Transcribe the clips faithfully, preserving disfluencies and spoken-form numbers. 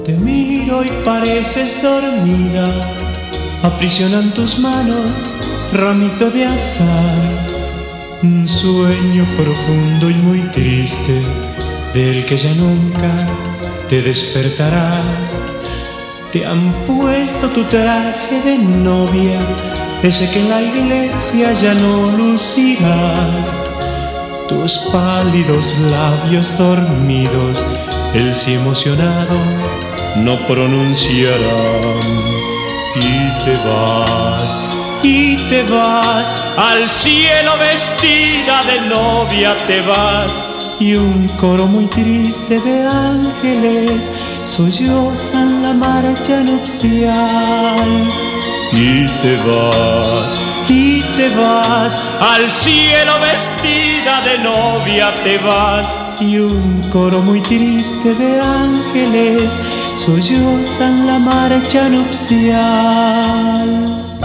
Te miro y pareces dormida, aprisionan tus manos, ramito de azar. Un sueño profundo y muy triste, del que ya nunca te despertarás. Te han puesto tu traje de novia, ese que en la iglesia ya no lucirás. Tus pálidos labios dormidos, el sí emocionado no pronunciarán. Y te vas, y te vas, al cielo vestida de novia te vas. Y un coro muy triste de ángeles sollozan la marcha nupcial. Y te vas, y te vas, al cielo vestida de novia te vas. Y un coro muy triste de ángeles sollozan la marcha nupcial.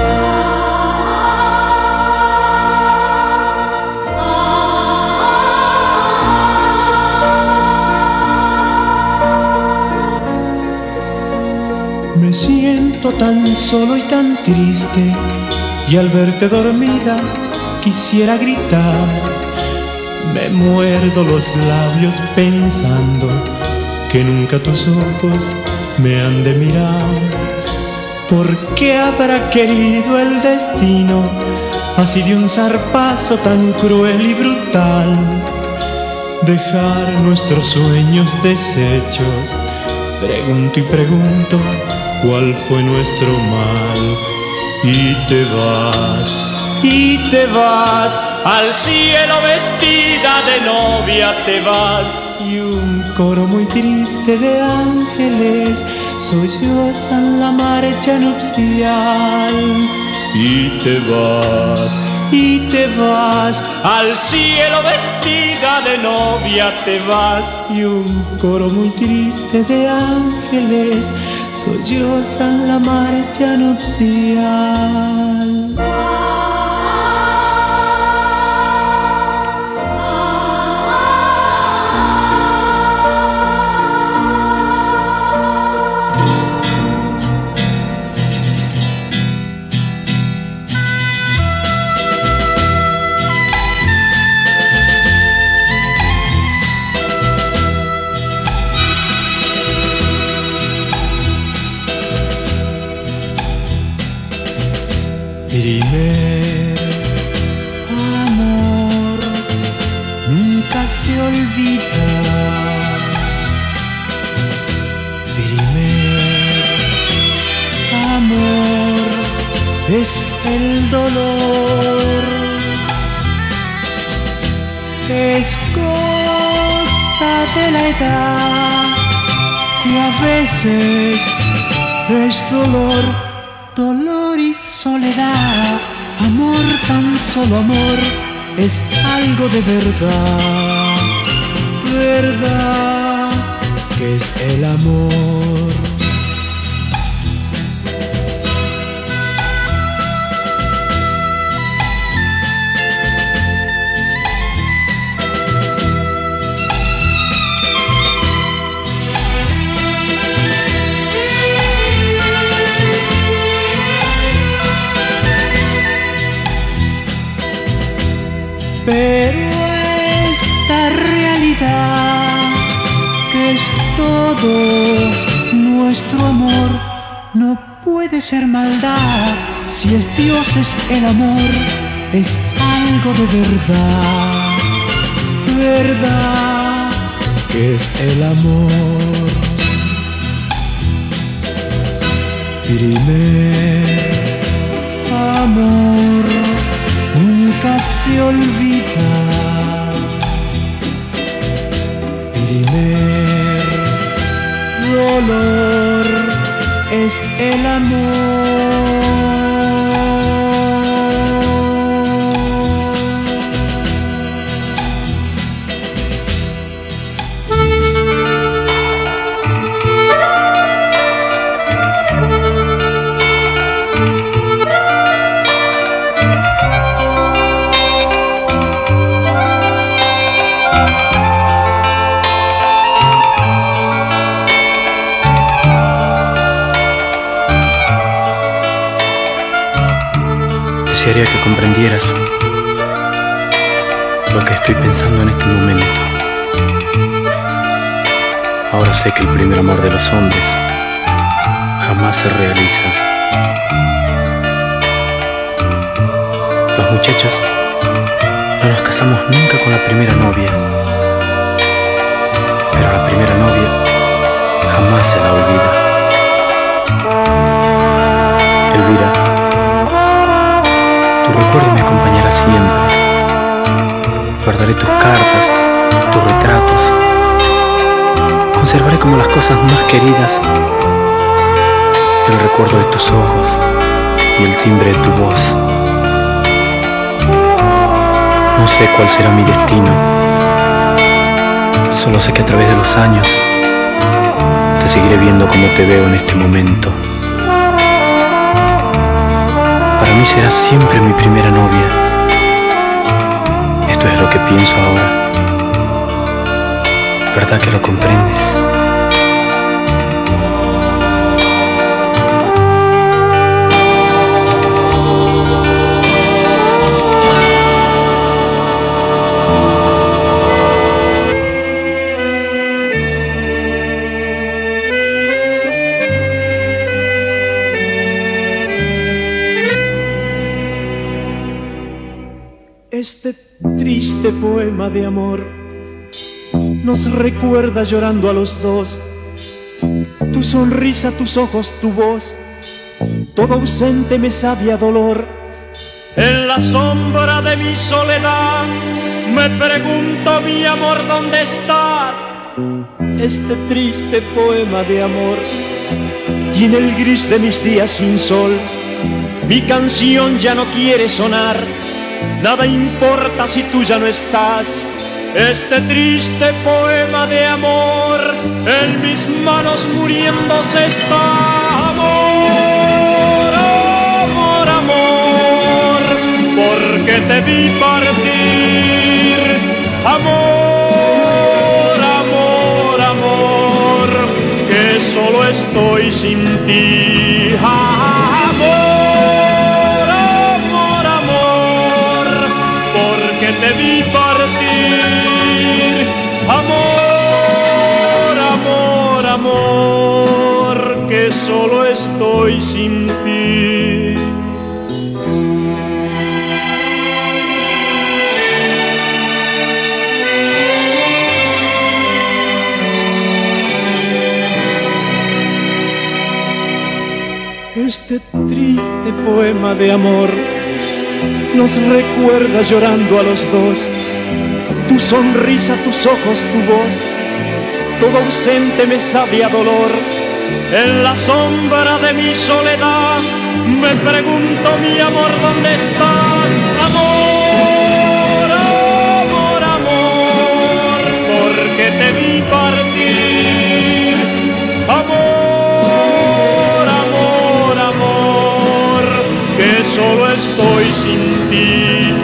Me siento tan solo y tan triste, y al verte dormida quisiera gritar. Me muerdo los labios pensando que nunca tus ojos me han de mirar. ¿Por qué habrá querido el destino así de un zarpazo tan cruel y brutal dejar nuestros sueños deshechos? Pregunto y pregunto cuál fue nuestro mal. Y te vas, y te vas, al cielo vestida de novia te vas. Y un coro muy triste de ángeles sollozan la marcha nupcial. Y te vas, y te vas, al cielo vestida de novia te vas. Y un coro muy triste de ángeles sollozan la marcha nupcial. Primer amor nunca se olvida. Primer amor es el dolor, es cosa de la edad que a veces es dolor. Dolor y soledad, amor, tan solo amor, es algo de verdad, verdad, que es el amor. Pero esta realidad, que es todo nuestro amor, no puede ser maldad. Si es Dios, es el amor, es algo de verdad, verdad, que es el amor. Primer amor nunca se olvida. Primer dolor es el amor. Desearía que comprendieras lo que estoy pensando en este momento. Ahora sé que el primer amor de los hombres jamás se realiza. Los muchachos no nos casamos nunca con la primera novia, pero a la primera novia jamás se la olvida. Elvira, tu recuerdo me acompañará siempre. Guardaré tus cartas, tus retratos. Conservaré como las cosas más queridas el recuerdo de tus ojos y el timbre de tu voz. No sé cuál será mi destino, solo sé que a través de los años te seguiré viendo como te veo en este momento. Para mí serás siempre mi primera novia. Esto es lo que pienso ahora. ¿Verdad que lo comprendes? Este triste poema de amor nos recuerda llorando a los dos. Tu sonrisa, tus ojos, tu voz, todo ausente me sabe a dolor. En la sombra de mi soledad me pregunto, mi amor, ¿dónde estás? Este triste poema de amor tiene el gris de mis días sin sol. Mi canción ya no quiere sonar. Nada importa si tú ya no estás. Este triste poema de amor en mis manos muriéndose está. Amor, amor, amor, porque te vi partir. Amor, amor, amor, que solo estoy sin ti. Amor, amor, amor, porque te vi partir. Amor, amor, amor, que solo estoy sin ti. Este triste poema de amor nos recuerda llorando a los dos. Tu sonrisa, tus ojos, tu voz, todo ausente me sabe a dolor. En la sombra de mi soledad me pregunto, mi amor, ¿dónde estás? Amor, amor, amor, porque te vi partir. Amor, amor, amor, que solo estoy sin ti.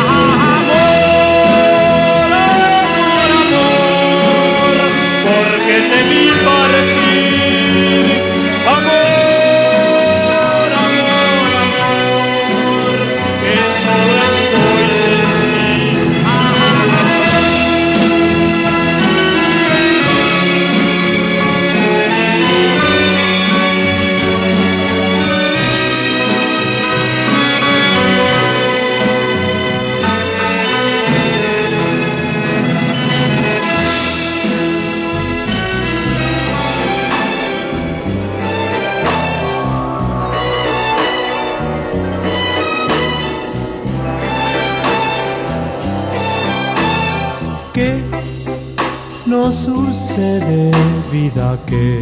¿Qué nos sucede, vida, que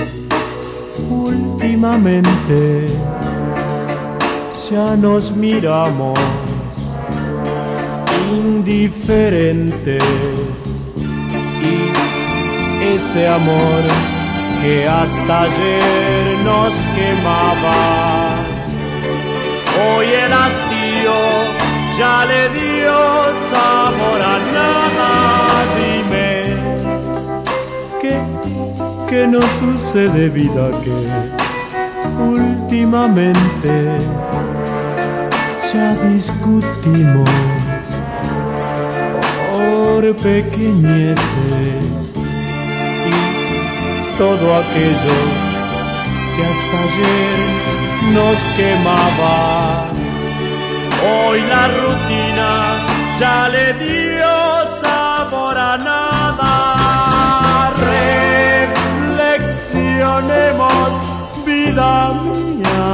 últimamente ya nos miramos indiferentes? Y ese amor que hasta ayer nos quemaba, hoy el hastío ya le dio sabor a nada. Dime, ¿qué, qué nos sucede, vida, que últimamente ya discutimos por pequeñeces y todo aquello que hasta ayer nos quemaba. Hoy la rutina ya le dio sabor a nada. Reflexionemos, vida mía,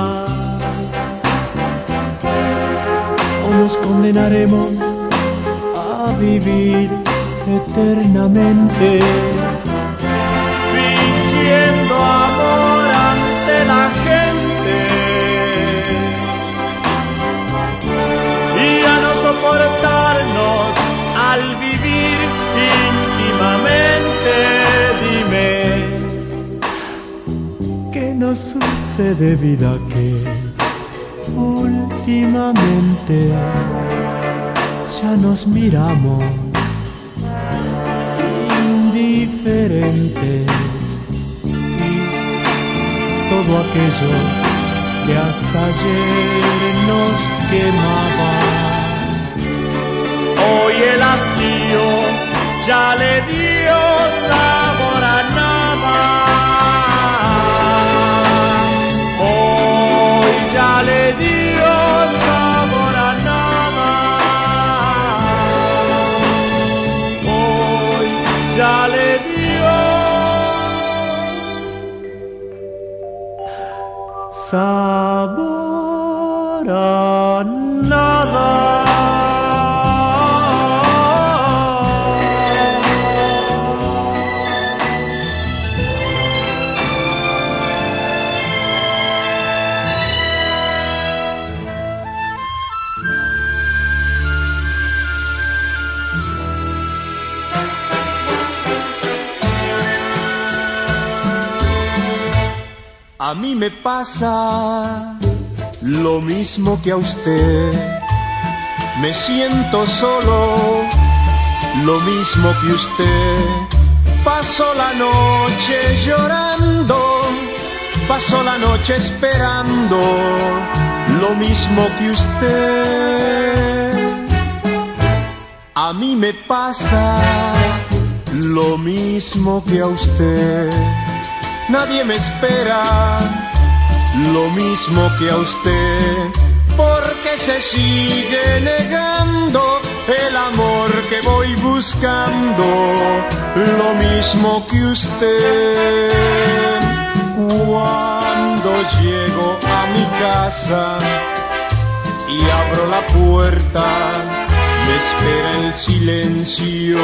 o nos condenaremos a vivir eternamente fingiendo amor ante la gente y a no soportarnos al vivir íntimamente. Dime, ¿qué nos sucede, vida, que últimamente ya nos miramos indiferentes y todo aquello que hasta ayer nos quemaba? Hoy el hastío ya le dio sabor a nada. Hoy ya le dio sabor a nada. Hoy ya le dio sabor a nada. A mí me pasa lo mismo que a usted. Me siento solo, lo mismo que usted. Paso la noche llorando, paso la noche esperando, lo mismo que usted. A mí me pasa lo mismo que a usted. Nadie me espera, lo mismo que a usted, porque se sigue negando el amor que voy buscando, lo mismo que usted. Cuando llego a mi casa y abro la puerta, me espera el silencio,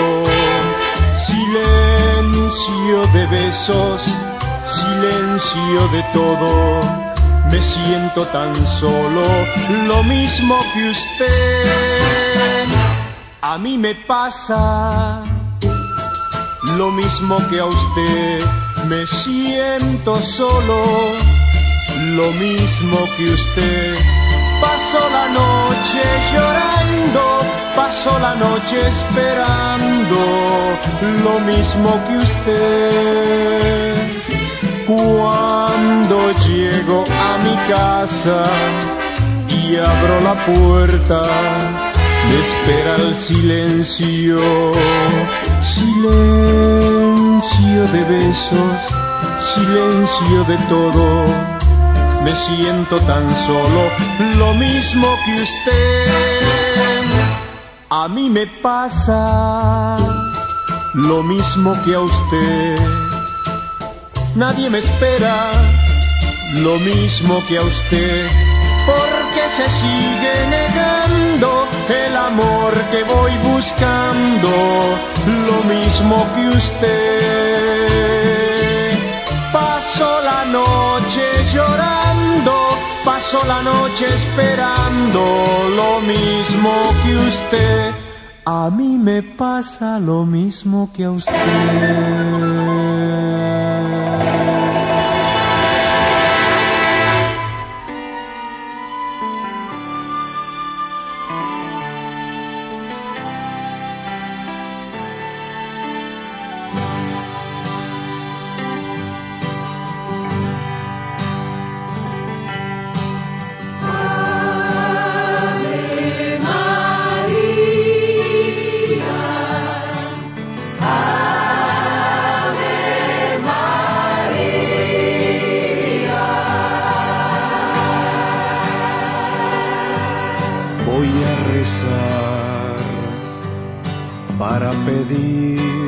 silencio de besos, silencio de todo. Me siento tan solo, lo mismo que usted. A mí me pasa lo mismo que a usted. Me siento solo, lo mismo que usted. Paso la noche llorando, paso la noche esperando, lo mismo que usted. Cuando llego a mi casa y abro la puerta, me espera el silencio, silencio de besos, silencio de todo. Me siento tan solo, lo mismo que usted. A mí me pasa lo mismo que a usted. Nadie me espera, lo mismo que a usted, porque se sigue negando el amor que voy buscando, lo mismo que usted. Paso la noche llorando, paso la noche esperando, lo mismo que usted. A mí me pasa lo mismo que a usted. pedir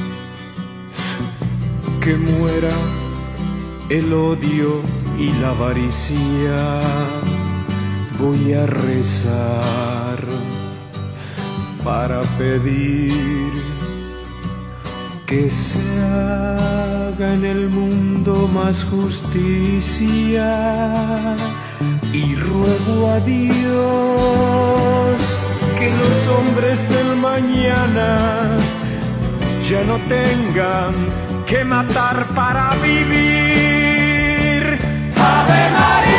que muera el odio y la avaricia. Voy a rezar para pedir que se haga en el mundo más justicia, y ruego a Dios que los hombres del mañana ya no tengan que matar para vivir. ¡Ave María!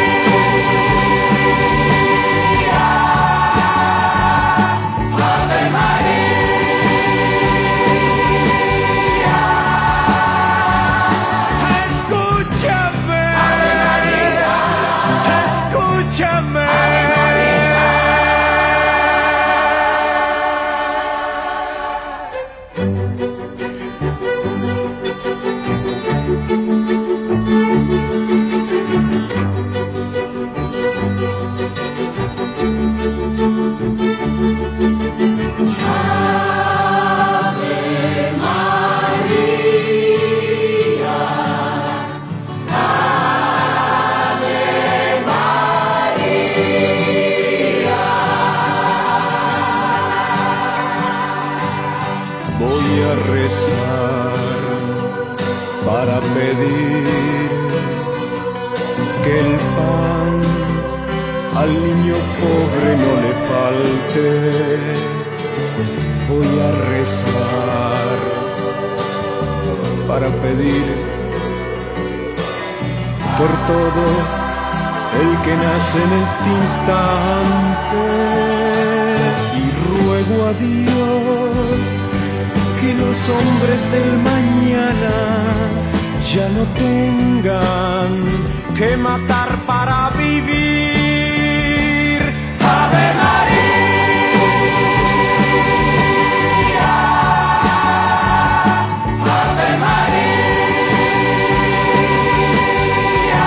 ¡Ave María! Escúchame. ¡Ave María! Escúchame. ¡Ave para pedir que el pan al niño pobre no le falte. Voy a rezar para pedir por todo el que nace en este instante, y ruego a Dios que los hombres del mañana ya no tengan que matar para vivir. ¡Ave María! ¡Ave María!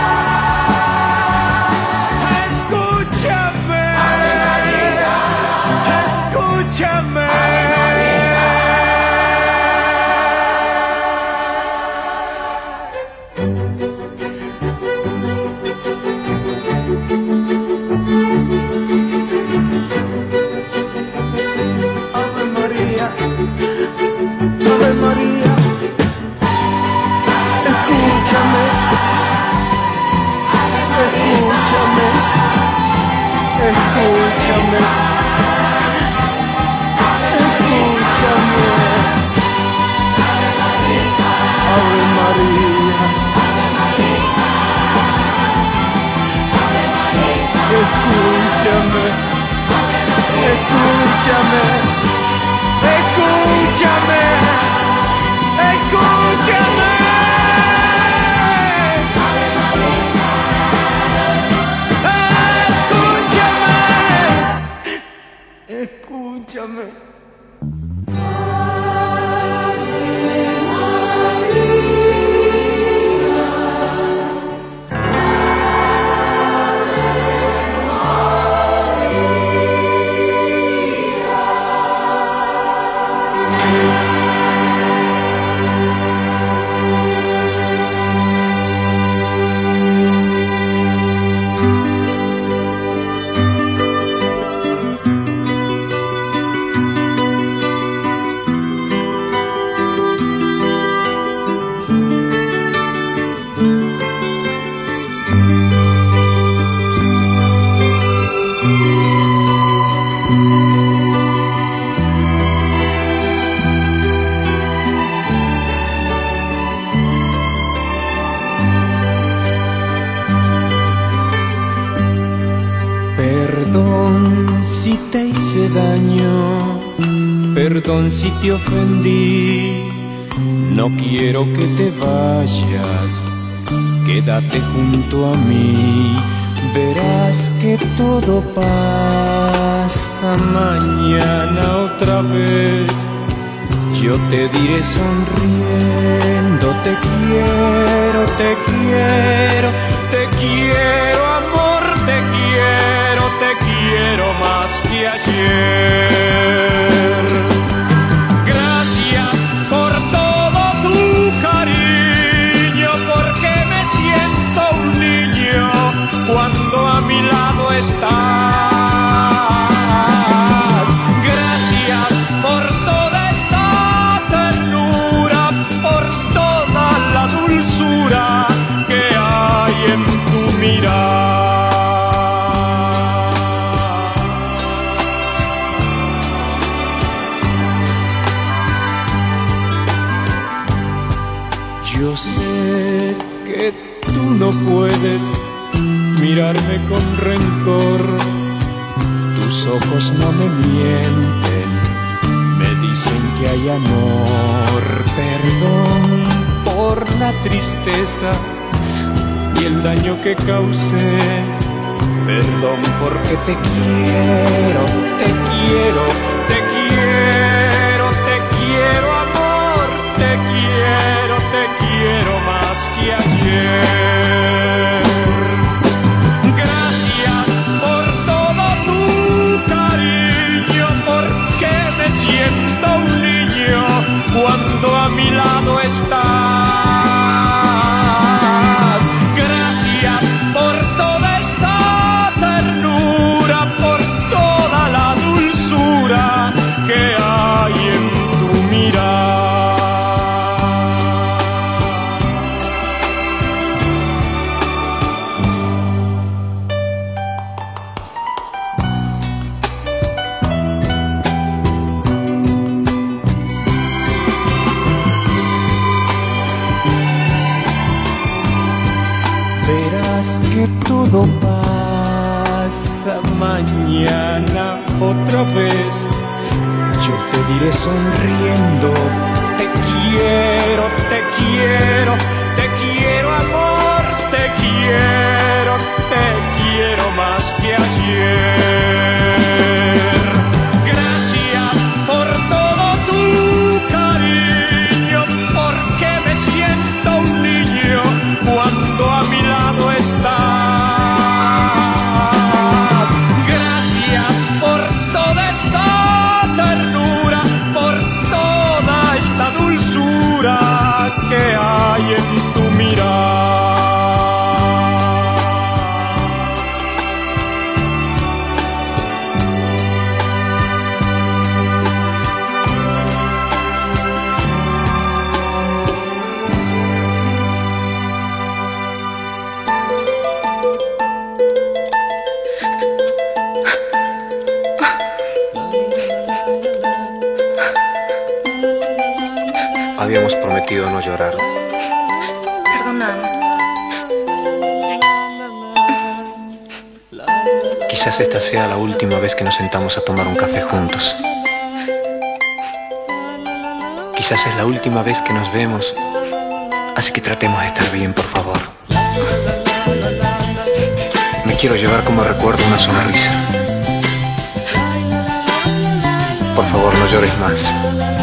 Escúchame. ¡Ave María! Escúchame. Escúchame, escúchame, escúchame, escúchame. Escúchame. Perdón si te hice daño, perdón si te ofendí. No quiero que te vayas, quédate junto a mí. Verás que todo pasa mañana otra vez. Yo te diré sonriendo, te quiero, te quiero, te quiero amor, te quiero, te quiero más que ayer. Yo sé que tú no puedes mirarme con rencor. Tus ojos no me mienten, me dicen que hay amor. Perdón por la tristeza y el daño que causé. Perdón porque te quiero, te quiero, te quiero, te quiero amor, te quiero, te quiero más que ayer. Gracias por todo tu cariño, porque me siento un niño cuando a mi lado estás. Gracias por toda esta ternura, por toda la dulzura que hay en tu mirar. Verás que todo pasa mañana otra vez. Yo te diré sonriendo, te quiero, te quiero, te quiero amor, te quiero, te quiero más que ayer. Gracias por todo tu cariño, porque me siento un niño cuando a mi lado estás. Gracias por toda esta ternura, por toda esta dulzura que hay en tu mirar. Habíamos prometido no llorar. Perdóname. Quizás esta sea la última vez que nos sentamos a tomar un café juntos. Quizás es la última vez que nos vemos. Así que tratemos de estar bien, por favor. Me quiero llevar como recuerdo una sonrisa. Por favor, no llores más.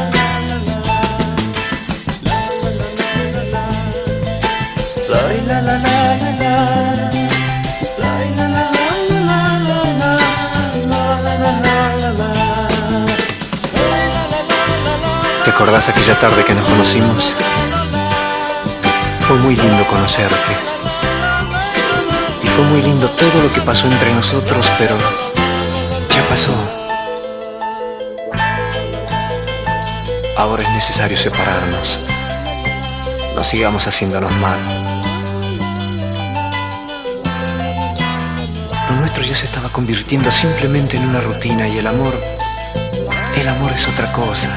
¿Te acordás aquella tarde que nos conocimos? Fue muy lindo conocerte. Y fue muy lindo todo lo que pasó entre nosotros, pero ya pasó. Ahora es necesario separarnos. No sigamos haciéndonos mal. Lo nuestro ya se estaba convirtiendo simplemente en una rutina y el amor, el amor es otra cosa.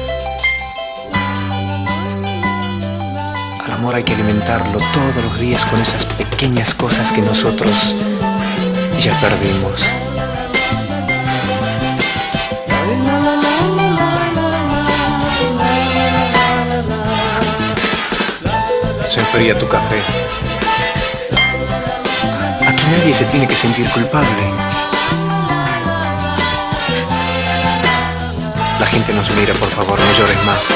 Al amor hay que alimentarlo todos los días con esas pequeñas cosas que nosotros ya perdimos. Se enfría tu café. Aquí nadie se tiene que sentir culpable. La gente nos mira, por favor, no llores más.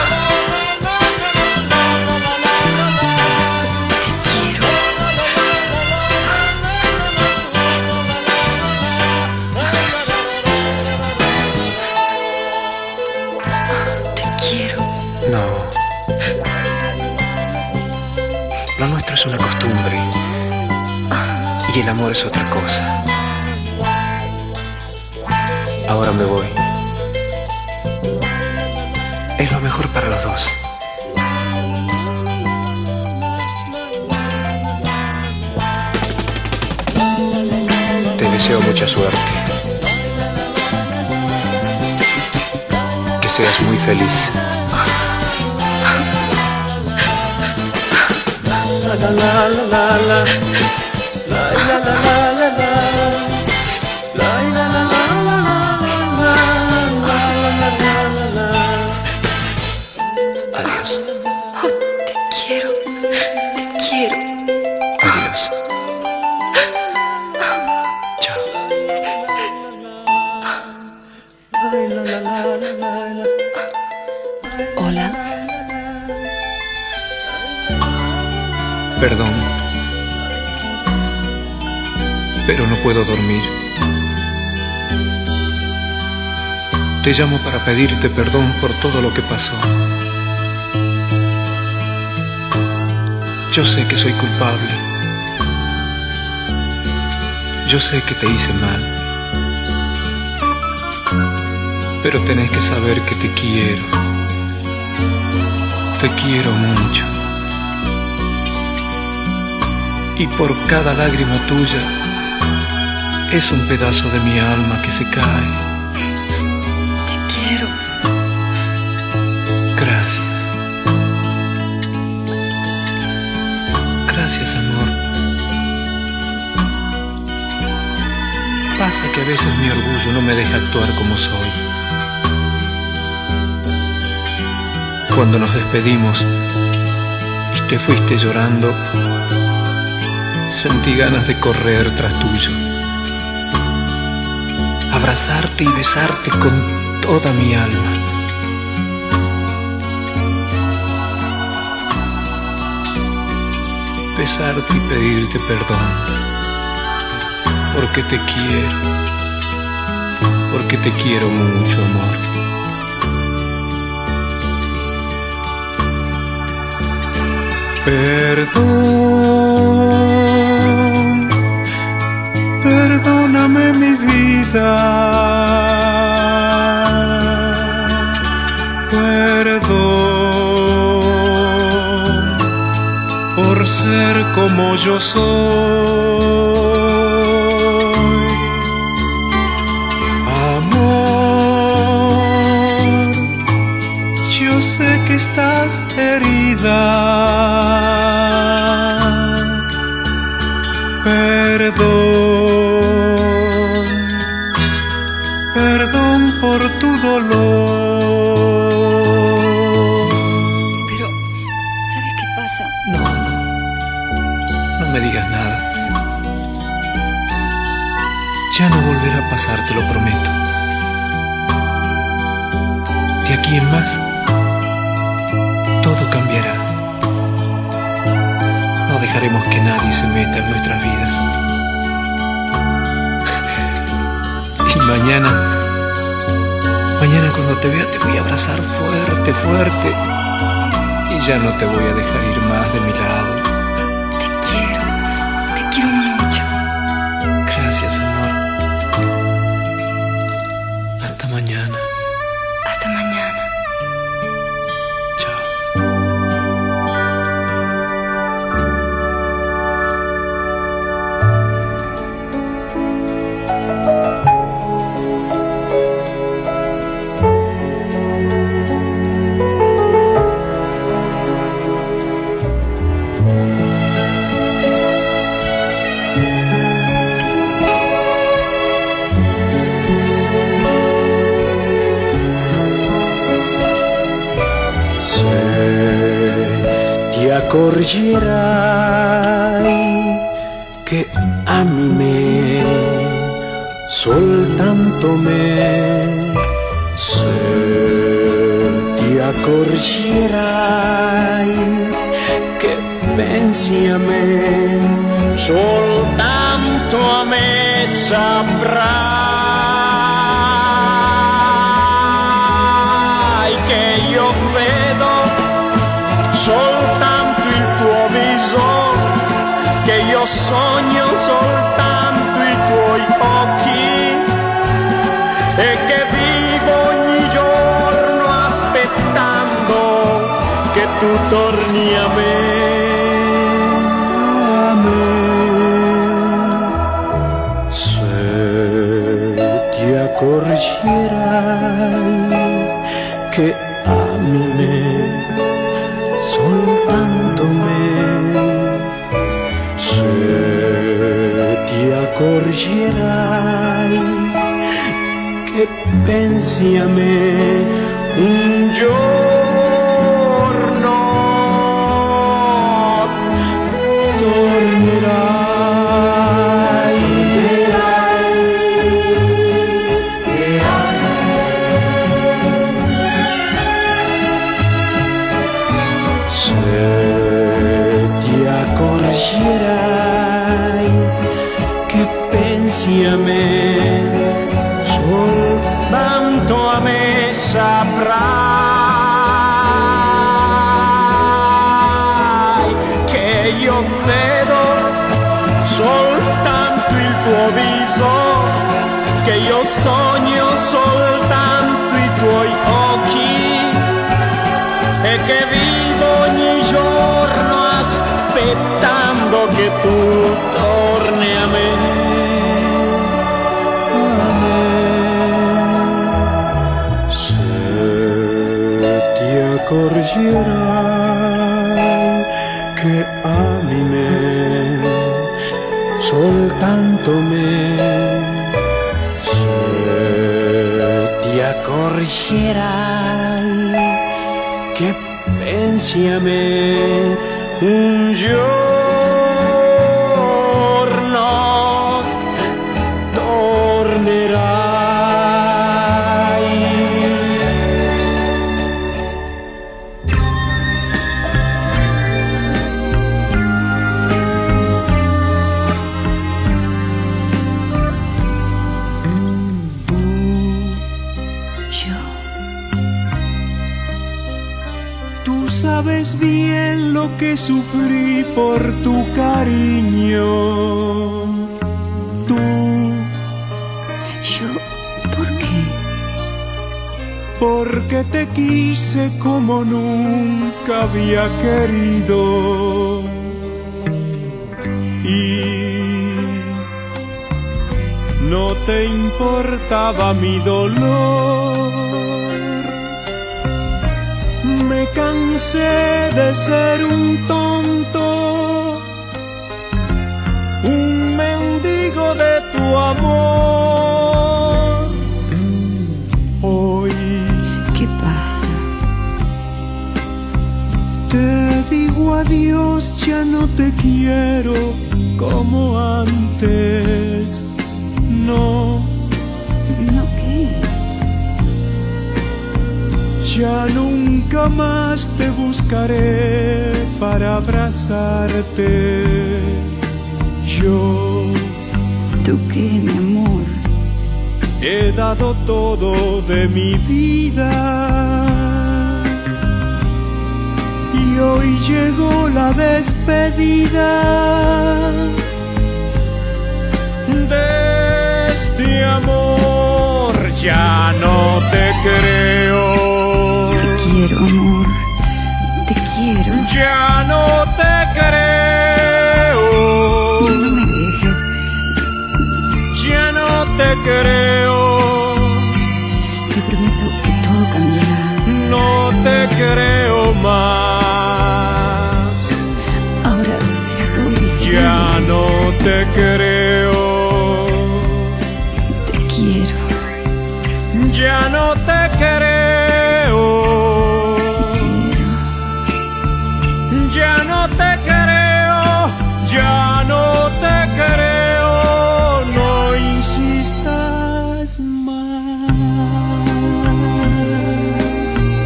Te quiero. No. Lo nuestro es una costumbre. Y el amor es otra cosa. Ahora me voy. Es lo mejor para los dos. Te deseo mucha suerte. Que seas muy feliz. la la la la la, la la la la la la, la la la la la la, la la la la. Adiós. Oh, te quiero, te quiero. Adiós. Chao. Hola. Perdón, pero no puedo dormir. Te llamo para pedirte perdón por todo lo que pasó. Yo sé que soy culpable. Yo sé que te hice mal. Pero tenés que saber que te quiero. Te quiero mucho. Y por cada lágrima tuya es un pedazo de mi alma que se cae. Te quiero. Gracias. Gracias, amor. Pasa que a veces mi orgullo no me deja actuar como soy. Cuando nos despedimos y te fuiste llorando, sentí ganas de correr tras tuyo, abrazarte y besarte con toda mi alma. Besarte y pedirte perdón, porque te quiero, porque te quiero mucho, amor. Perdón, perdóname mi vida, perdón por ser como yo soy. Amor, yo sé que estás herida. Perdón, perdón por tu dolor. Pero, ¿sabes qué pasa? No, no, no me digas nada. Ya no volverá a pasar, te lo prometo. De aquí en más, todo cambiará. No dejaremos que nadie se meta en nuestras vidas. Y mañana, mañana cuando te vea te voy a abrazar fuerte, fuerte. Y ya no te voy a dejar ir más de mi lado. Te quiero, te quiero mucho. Gracias, amor. Hasta mañana. Hasta mañana. Chao. Ti accorgerai che ami me soltanto me, se ti accorgerai che pensi a me soltanto a me, saprai che io vedo soltanto il tuo viso, che io sogno soltanto i tuoi occhi e che vivo ogni giorno aspettando che tu torni a me, a me. Se ti accorgerai che ami me soltanto me, accorgerai che pensi a me un giorno tornerai. Accorgerai che pensi a me, soltanto a me saprai che io vedo soltanto il tuo viso, che io sogno soltanto i tuoi occhi e che vivo ogni giorno aspettando che tu torni a me, a me. Se ti accorgerai che ami me, soltanto me, se ti accorgerai che pensi a me un giorno tornerai. Tu, Yo, tú sabes bien lo que sufrí por tu cariño. Tú, yo, ¿por qué? porque te quise como nunca había querido. Y no te importaba mi dolor. Me cansé de ser un tonto, un mendigo de tu amor. Hoy ¿Qué pasa? te digo adiós, ya no te quiero como antes. No, ¿No qué? ya nunca más te buscaré para abrazarte. Yo ¿Tú qué, mi amor? he dado todo de mi vida y hoy llegó la despedida de este amor. Ya no te creo. Quiero, amor, te quiero. Ya no te creo. No me dejes. Ya no te creo. Te prometo que todo cambiará. No te creo más. Ahora será todo diferente. Ya no te creo. Te quiero. Ya no te creo. Ya no te creo. Ya no te creo. No insistas más.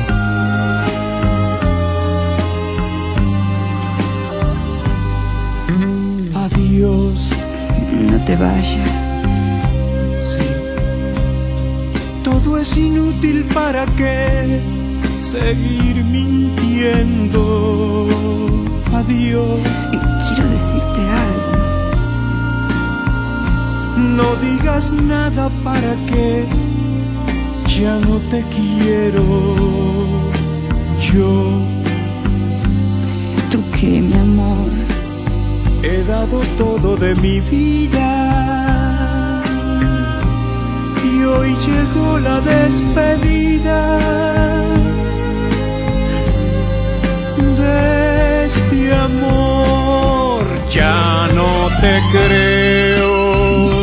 Adiós. No te vayas. Sí. Todo es inútil, ¿para qué seguir mintiendo? Adiós. Quiero decirte algo. No digas nada, ¿para qué? Ya no te quiero. Yo ¿Tú qué, mi amor? he dado todo de mi vida y hoy llegó la despedida de este amor. Ya no te creo.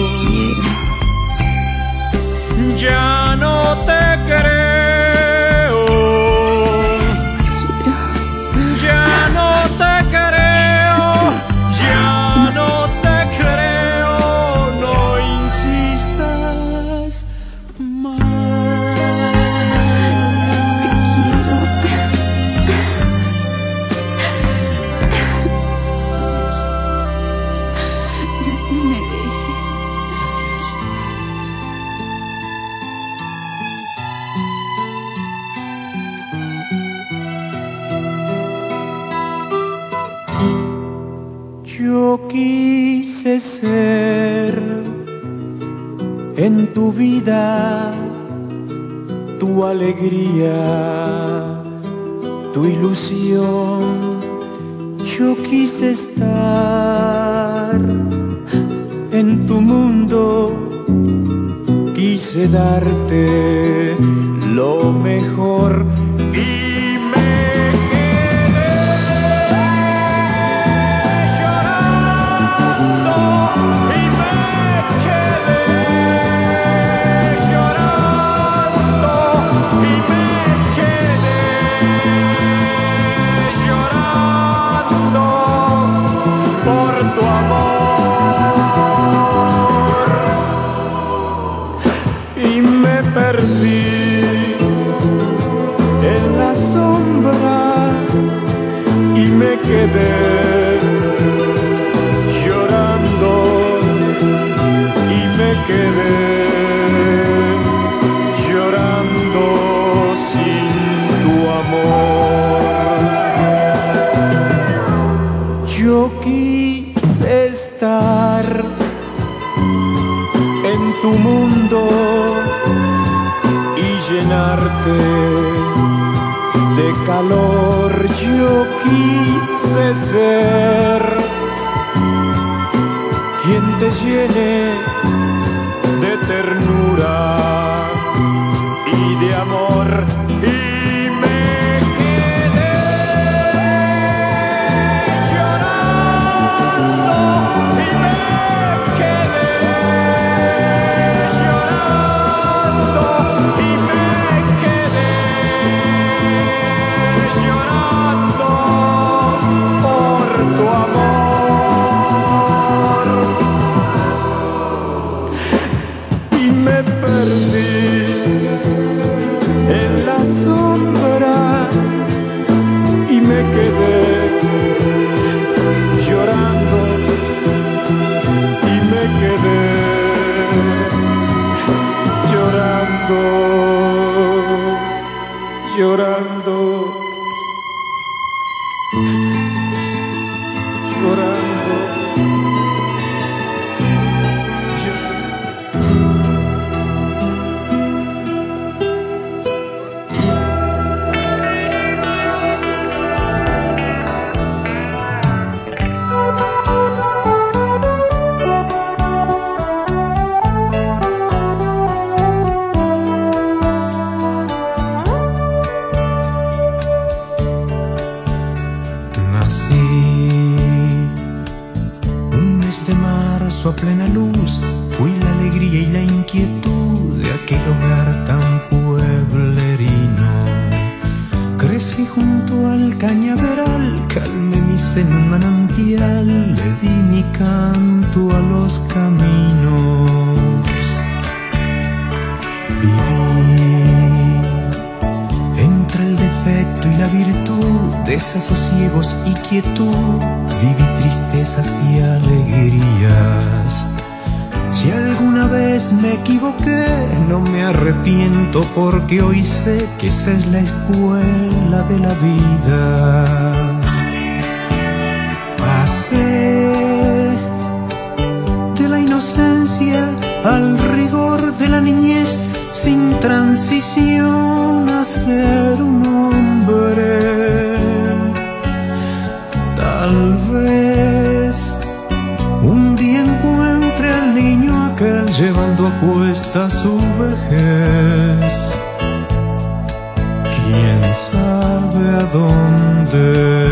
Yo quise ser en tu vida tu alegría, tu ilusión. Yo quise estar en tu mundo, quise darte lo mejor. En la sombra y me quedé llorando y me quedé llorando sin tu amor. Yo quise estar en tu mundo y llenarte de calor. Yo quise ser quien te llene de ternura y de amor. Y me quedé llorando y me quedé llorando y me quedé llorando por tu amor. Y me perdí en la sombra y me quedé llorando y me quedé llorando, llorando, llorando. A plena luz, fui la alegría y la inquietud de aquel hogar tan pueblerino. Crecí junto al cañaveral, calmé mi sed en un manantial, le di mi canto a los caminos. Viví entre el defecto y la virtud, desasosiegos y quietud, viví tristezas y alegrías. Si alguna vez me equivoqué, no me arrepiento, porque hoy sé que esa es la escuela de la vida. Pasé de la inocencia al rigor de la niñez, sin transición a ser un hombre. Tal vez un día encuentre al niño aquel llevando a cuesta su vejez. ¿Quién sabe a dónde?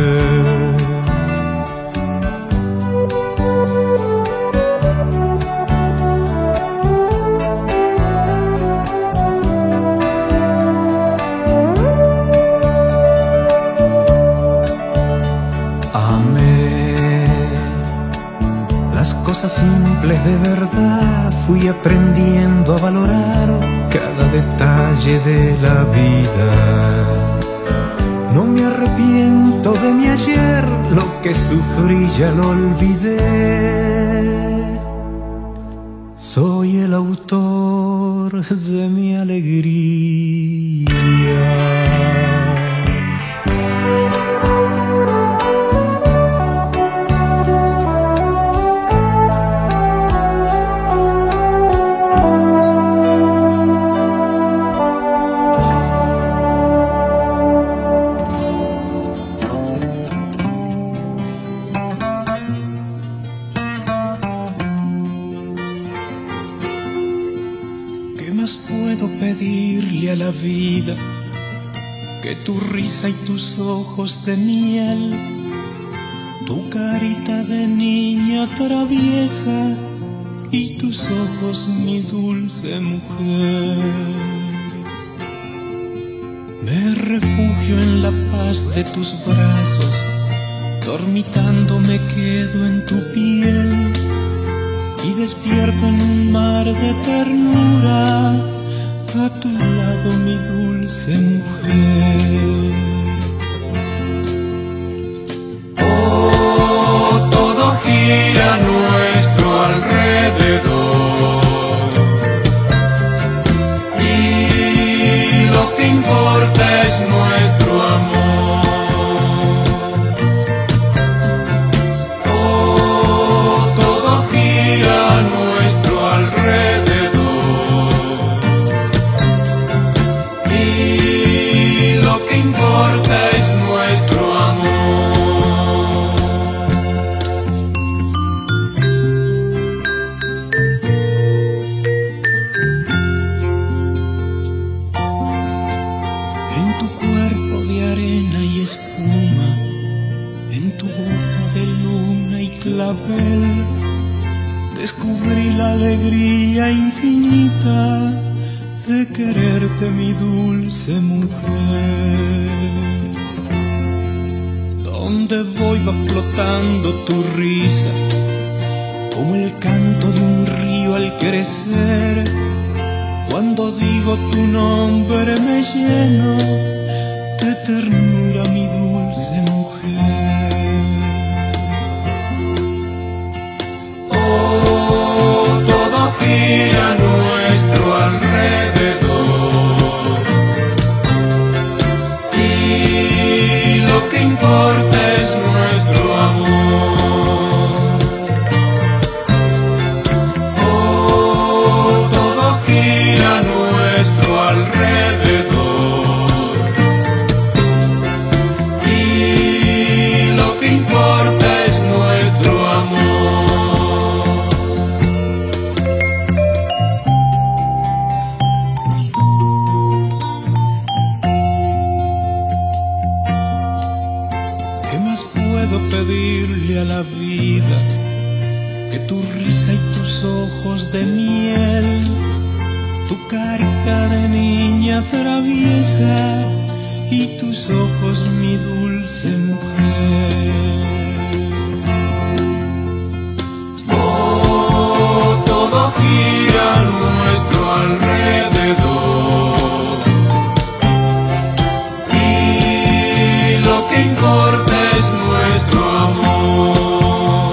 Cosas simples de verdad, fui aprendiendo a valorar cada detalle de la vida. No me arrepiento de mi ayer, lo que sufrí ya lo olvidé. Soy el autor de mi alegría. pedirle a la vida que tu risa y tus ojos de miel, tu carita de niña traviesa y tus ojos, mi dulce mujer. Me refugio en la paz de tus brazos, dormitando me quedo en tu piel y despierto en un mar de ternura a tu lado, mi dulce mujer. Oh, todo gira a nuestro alrededor y lo que importa es nuestro amor. Oh, todo gira a nuestro alrededor y lo que importa es nuestro amor. Descubrí la alegría infinita de quererte, mi dulce mujer. Donde voy va flotando tu risa, como el canto de un río al crecer. Cuando digo tu nombre me lleno de ternura, mi dulce mujer. Gira a nuestro alrededor y lo que importa es nuestro amor. Oh, todo gira a nuestro alrededor y lo que importa es nuestro amor. Pedirle a la vida que tu risa y tus ojos de miel, tu carita de niña traviesa y tus ojos, mi dulce mujer. Oh, todo gira a nuestro alrededor y lo que importa es nuestro amor.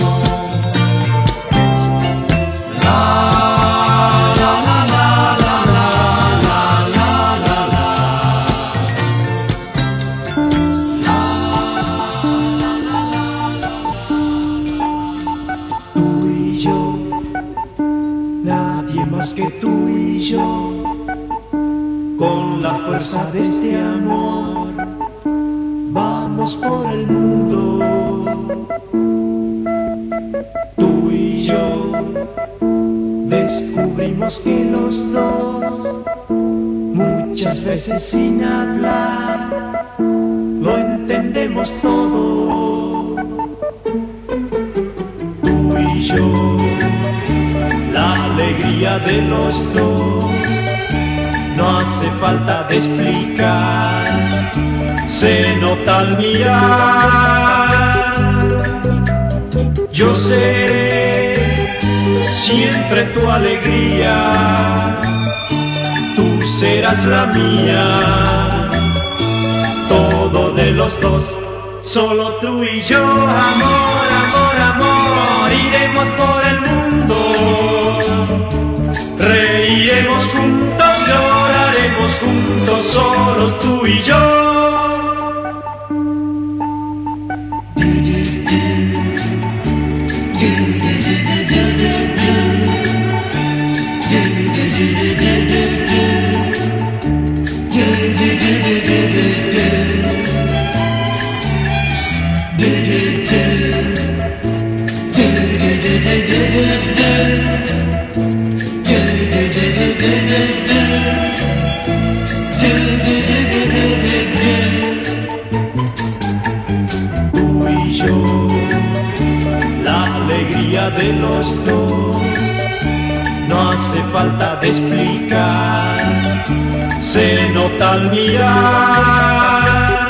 La la la la la la la la la la. La la la la. Tú y yo, nadie más que tú y yo, con la fuerza de este amor vamos por el mundo. Tú y yo descubrimos que los dos, muchas veces sin hablar, lo entendemos todo. Tú y yo, la alegría de los dos, no hace falta de explicar, se nota al mirar. Yo seré siempre tu alegría, tú serás la mía, todo de los dos, solo tú y yo. Amor, amor, amor, iremos por el mundo, reiremos juntos, lloraremos juntos, solos tú y yo. de los dos. No hace falta de explicar, se nota al mirar.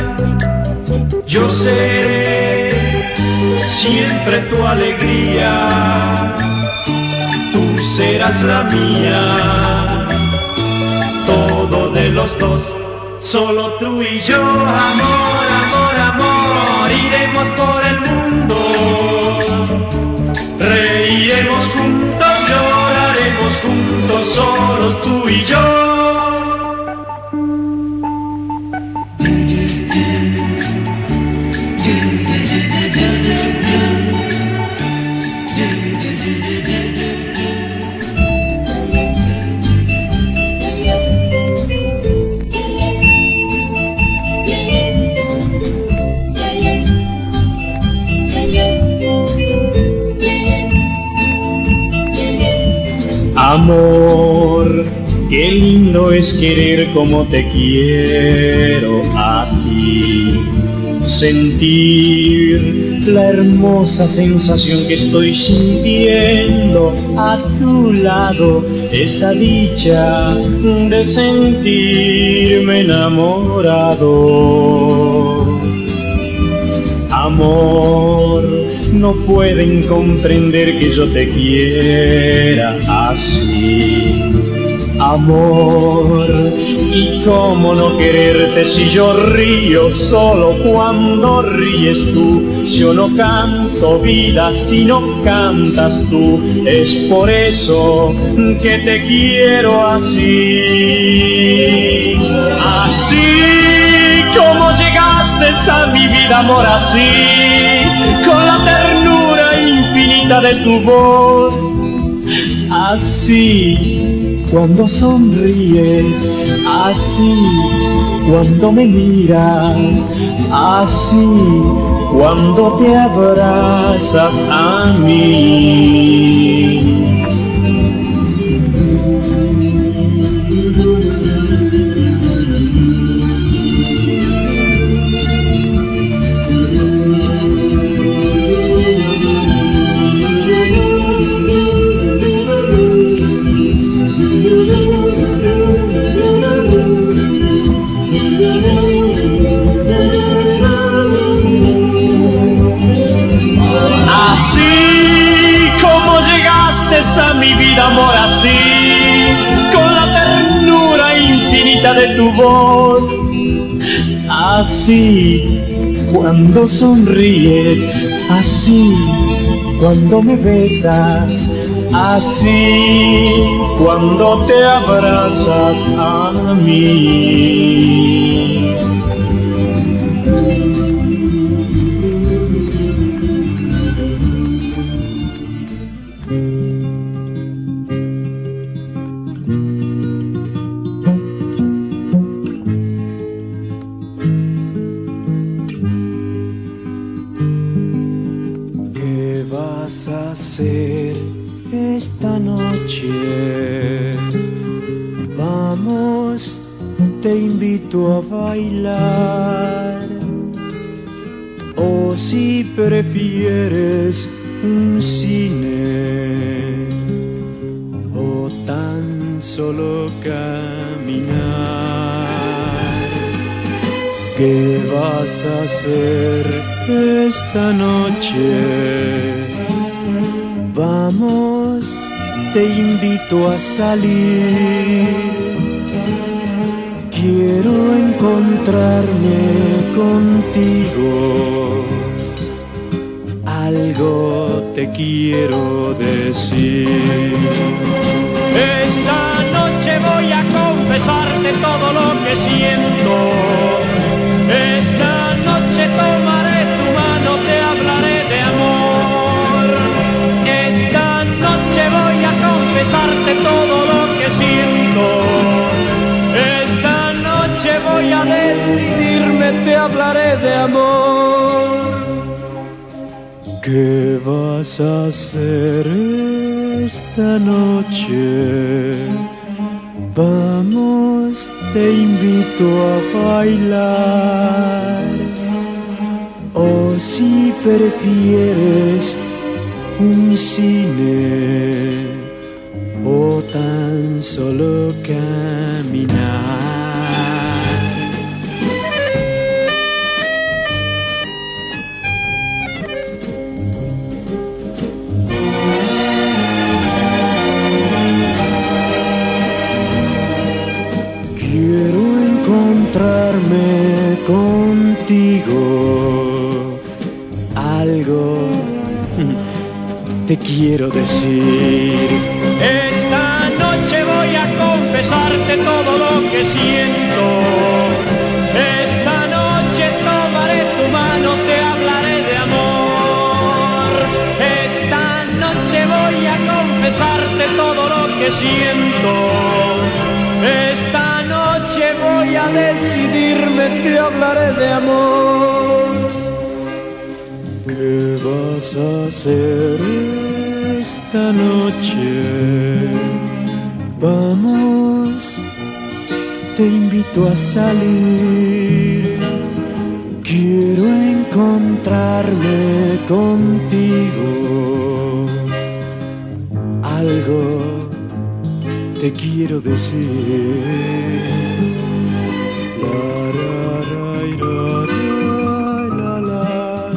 Yo seré siempre tu alegría, tú serás la mía, todo de los dos, solo tú y yo. Amor, amor, amor, iremos por el mundo, reiremos juntos, lloraremos juntos, solos tú y yo. Amor, qué lindo es querer como te quiero a ti, sentir la hermosa sensación que estoy sintiendo a tu lado, esa dicha de sentirme enamorado. Amor, no pueden comprender que yo te quiera así. Amor, y cómo no quererte si yo río solo cuando ríes tú. Yo no canto vida si no cantas tú, es por eso que te quiero así. Así como llegaste a mi vida, amor, así, con la ternura infinita de tu voz, así cuando sonríes, así cuando me miras, así cuando te abrazas a mí. A mi vida, amor, así, con la ternura infinita de tu voz, así cuando sonríes, así cuando me besas, así cuando te abrazas a mí. Esta noche vamos, te invito a bailar, o si prefieres un cine, o tan solo caminar. ¿Qué vas a hacer esta noche? Vamos, te invito a salir. Quiero encontrarme contigo. Algo te quiero decir. Esta noche voy a confesarte todo lo que siento. Esta noche tomaré tu mano, te hablaré de amor. Esta noche voy a confesarte todo lo que siento. Esta noche voy a decidirme, te hablaré de amor. ¿Qué vas a hacer esta noche? Vamos, te invito a bailar, o si prefieres un cine o tan solo caminar. Quiero encontrarme contigo, algo te quiero decir. Esta noche voy a confesarte todo lo que siento. Esta noche tomaré tu mano, te hablaré de amor. Esta noche voy a confesarte todo lo que siento. Esta noche voy a decidirme, te hablaré de amor. ¿Qué vas a hacer esta noche? Vamos, te invito a salir. Quiero encontrarme contigo. Algo te quiero decir. La, ra, ra, ra, ra, la, la.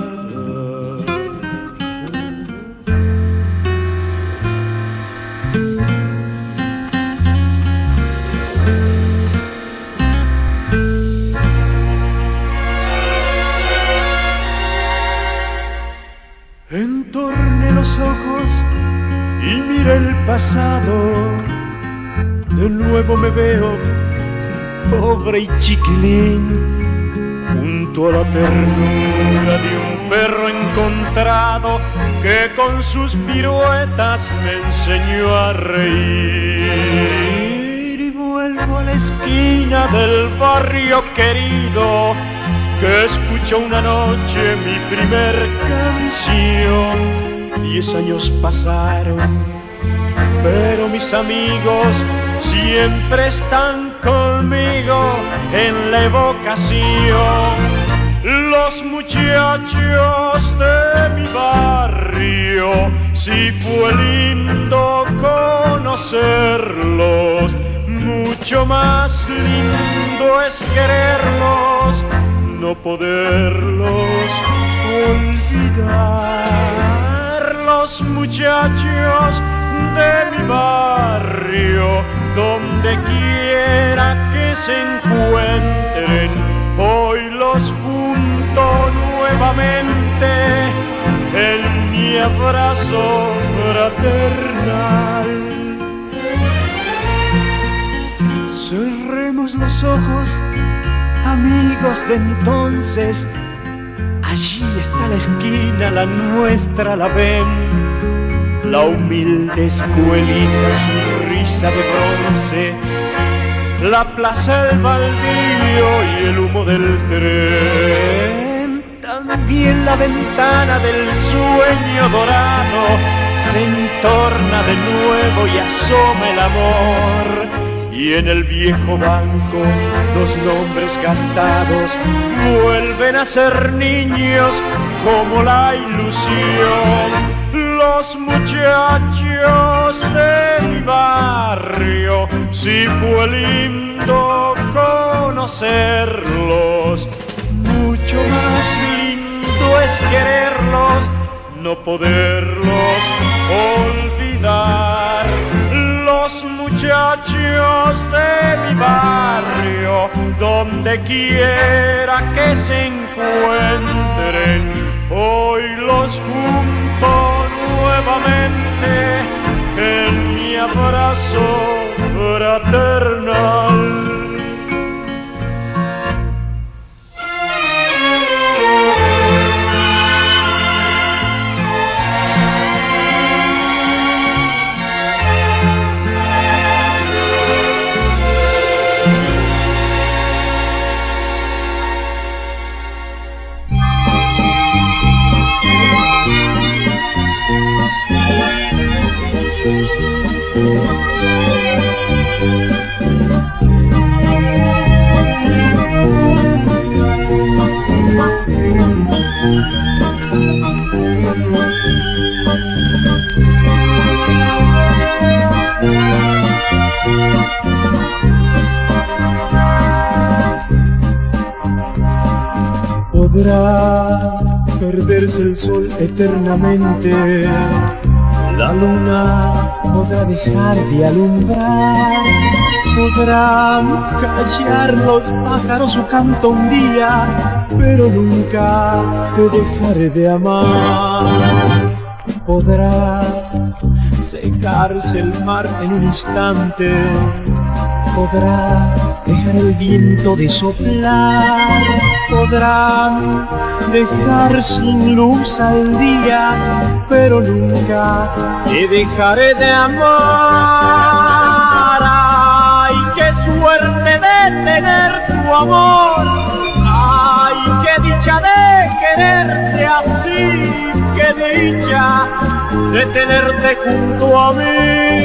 Entorné los ojos y miré el pasado. De nuevo me veo pobre y chiquilín, junto a la ternura de un perro encontrado que con sus piruetas me enseñó a reír. Y vuelvo a la esquina del barrio querido, que escucho una noche mi primer canción. Diez años pasaron, pero mis amigos siempre están conmigo en la evocación. Los muchachos de mi barrio, si fue lindo conocerlos, mucho más lindo es quererlos, no poderlos olvidar. Los muchachos de mi barrio, donde quiera que se encuentren, hoy los junto nuevamente en mi abrazo fraternal. Cerremos los ojos, amigos de entonces. Allí está la esquina, la nuestra, la ven. La humilde escuelita, su risa de bronce, la plaza, el baldío y el humo del tren. También la ventana del sueño dorado se entorna de nuevo y asoma el amor. Y en el viejo banco dos nombres gastados vuelven a ser niños como la ilusión. Los muchachos de mi barrio, si fue lindo conocerlos, mucho más lindo es quererlos, no poderlos olvidar. Los muchachos de mi barrio, donde quiera que se encuentren, hoy los junto nuevamente en mi abrazo fraternal. perderse el sol eternamente. La luna podrá dejar de alumbrar, podrán callar los pájaros su canto un día, pero nunca te dejaré de amar. Podrá secarse el mar en un instante, podrá dejar el viento de soplar, podrán dejar sin luz al día, pero nunca te dejaré de amar. ¡Ay, qué suerte de tener tu amor! ¡Ay, qué dicha de quererte así! ¡Qué dicha de tenerte junto a mí!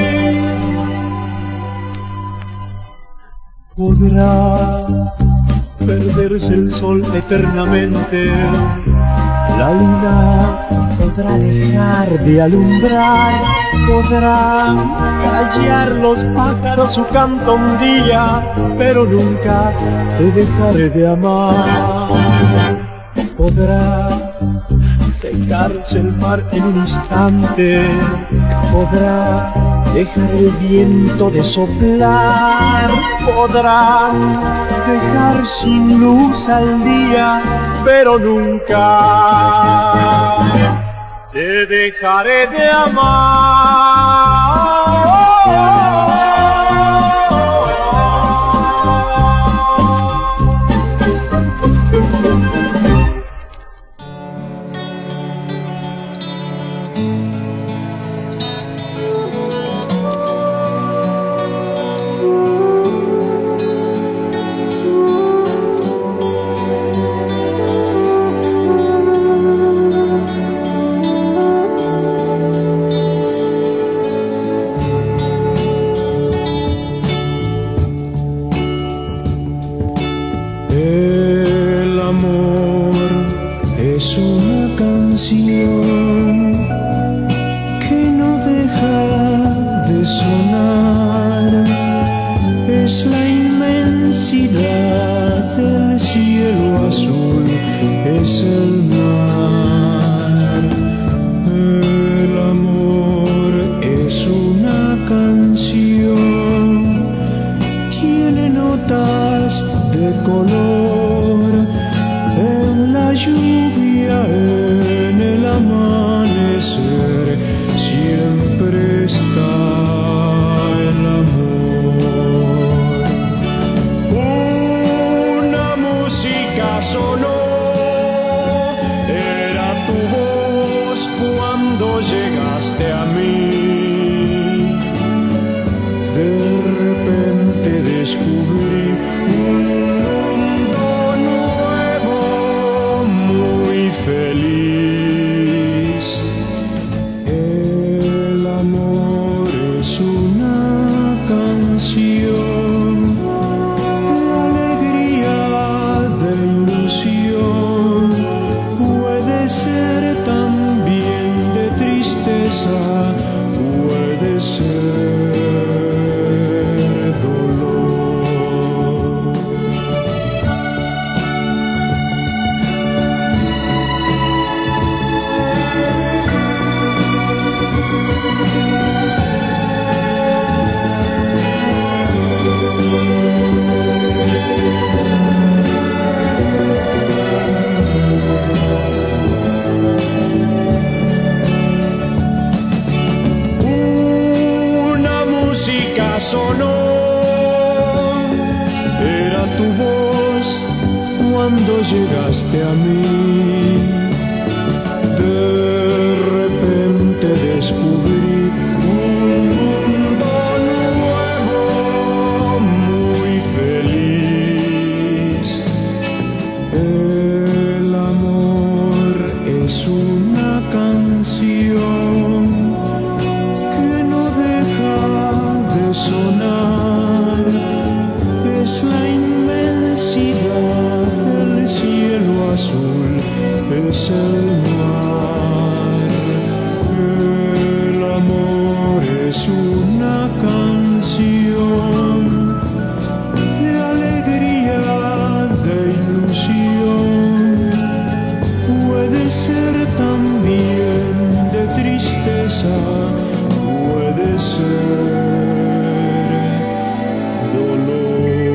Podrá perderse el sol eternamente, la luna podrá dejar de alumbrar, podrán callar los pájaros su canto un día, pero nunca te dejaré de amar. Podrá secarse el mar en un instante, podrá dejar el viento de soplar, podrán dejar sin luz al día, pero nunca te dejaré de amar. Llegaste a mí, de repente descubrí un mundo nuevo, muy feliz. El amor es una canción que no deja de sonar, es la inmensidad del cielo azul, es el mar. El amor es una canción de alegría, de ilusión, puede ser ser también de tristeza, puede ser dolor.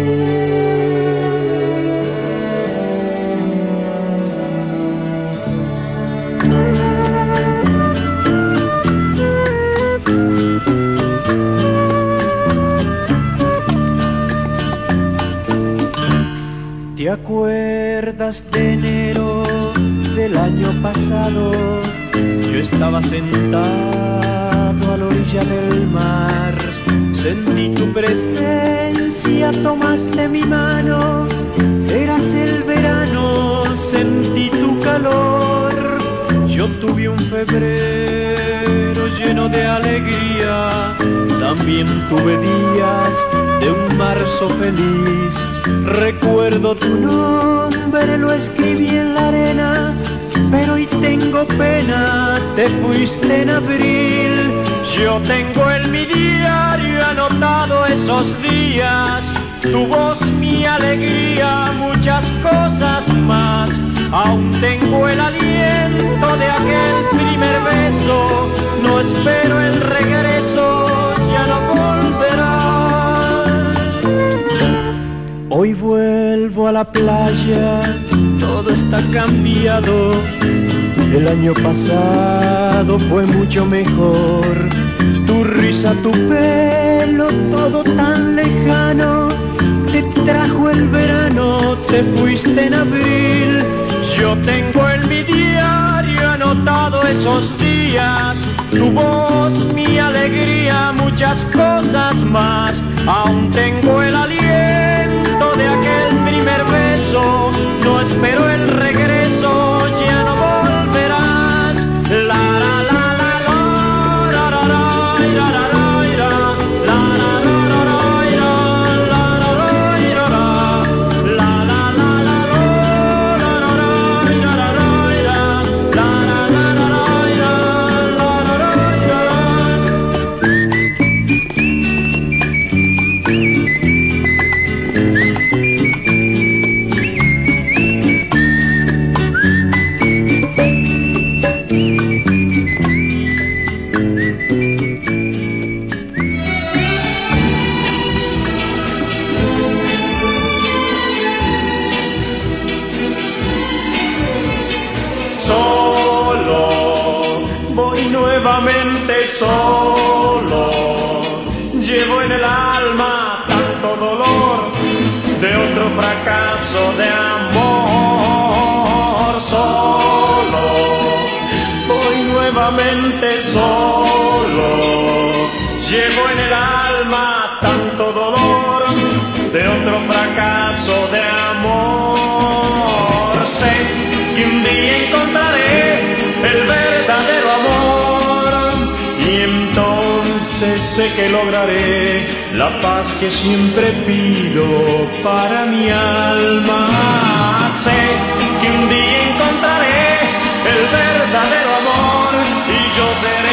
¿Te acuerdas de enero del año pasado? Yo estaba sentado a la orilla del mar. Sentí tu presencia, tomaste mi mano. Eras el verano, sentí tu calor. Yo tuve un febrero lleno de alegría. También tuve días de un marzo feliz. Recuerdo tu nombre, lo escribí en la arena, pero hoy tengo pena, te fuiste en abril. Yo tengo en mi diario anotado esos días, tu voz, mi alegría, muchas cosas más. Aún tengo el aliento de aquel primer beso, no espero el regreso, ya no volverás. Hoy vuelvo a la playa, todo está cambiado. El año pasado fue mucho mejor. Tu risa, tu pelo, todo tan lejano. Te trajo el verano, te fuiste en abril. Yo tengo en mi diario anotado esos días, tu voz, mi alegría, muchas cosas más. Aún tengo el aliento de aquel primer beso, no espero el regreso, ya no volverás. La la la la la la la la la la la la. Solo llevo en el alma tanto dolor de otro fracaso de amor. Solo voy nuevamente solo, llevo en el alma tanto dolor de otro fracaso de amor. Sé que un día encontraré el verdadero amor, y entonces sé que lograré la paz que siempre pido para mi alma. Sé que un día encontraré el verdadero amor y yo seré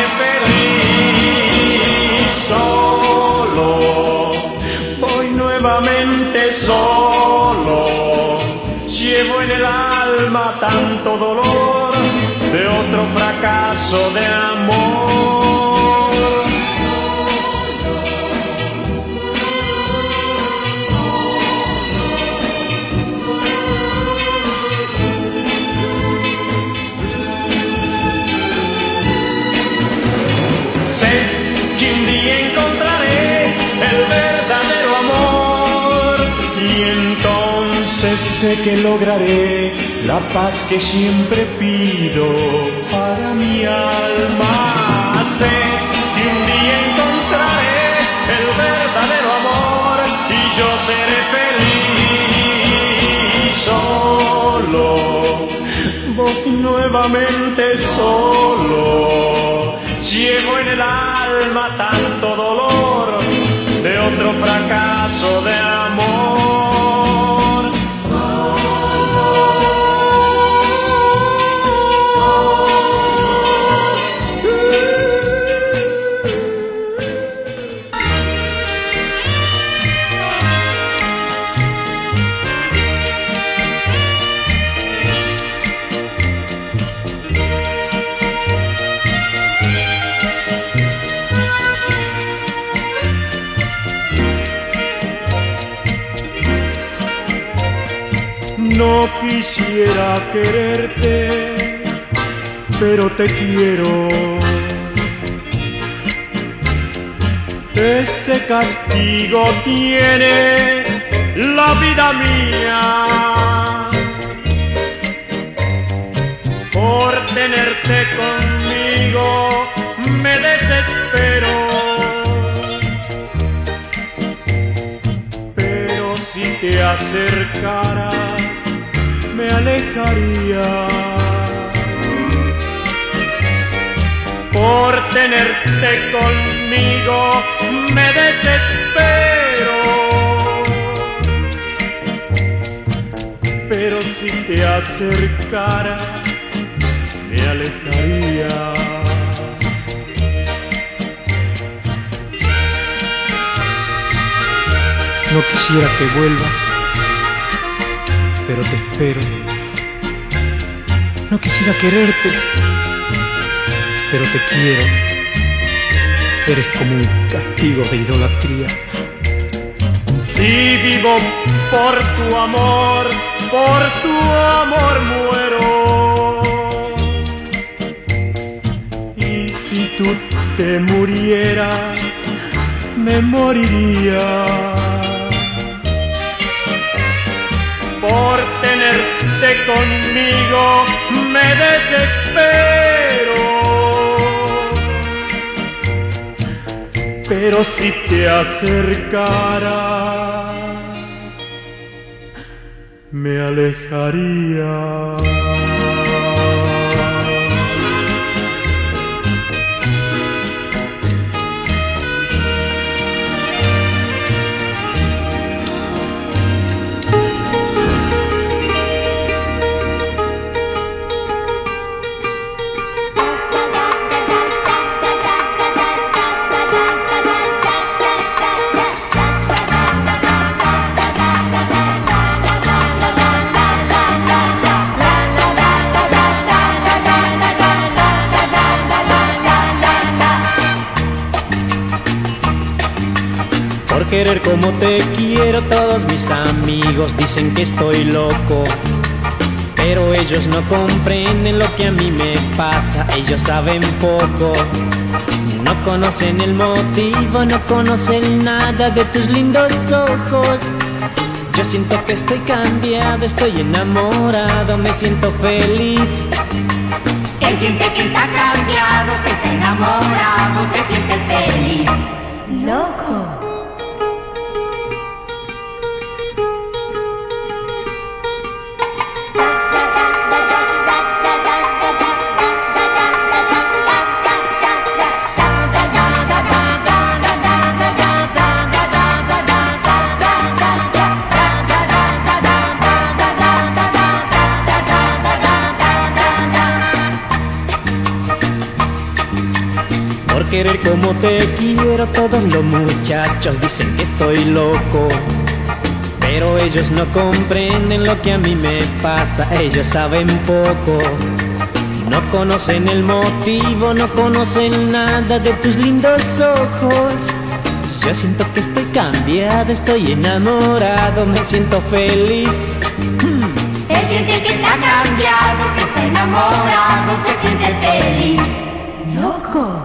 feliz. Solo voy nuevamente solo, llevo en el alma tanto dolor de otro fracaso de amor. Sé que lograré la paz que siempre pido para mi alma. Sé que un día encontraré el verdadero amor y yo seré feliz. Solo voy nuevamente solo, llevo en el alma tanto dolor de otro fracaso de amor. No quisiera quererte, pero te quiero. Ese castigo tiene la vida mía por tenerte conmigo. Me desespero, pero si te acercaras me alejaría. Por tenerte conmigo me desespero, pero si te acercaras me alejaría. No quisiera que vuelvas, pero te espero. No quisiera quererte, pero te quiero. Eres como un castigo de idolatría. Si vivo por tu amor, por tu amor muero. Y si tú te murieras, me moriría. Por tenerte conmigo me desespero, pero si te acercaras me alejaría. Por querer como te quiero, todos mis amigos dicen que estoy loco, pero ellos no comprenden lo que a mí me pasa. Ellos saben poco, no conocen el motivo, no conocen nada de tus lindos ojos. Yo siento que estoy cambiado, estoy enamorado, me siento feliz. Él siente que está cambiado, que está enamorado, se siente feliz. Loco. Por querer como te quiero, todos los muchachos dicen que estoy loco, pero ellos no comprenden lo que a mí me pasa. Ellos saben poco, no conocen el motivo, no conocen nada de tus lindos ojos. Yo siento que estoy cambiado, estoy enamorado, me siento feliz. Él siente que está cambiado, que está enamorado, se siente feliz. Loco.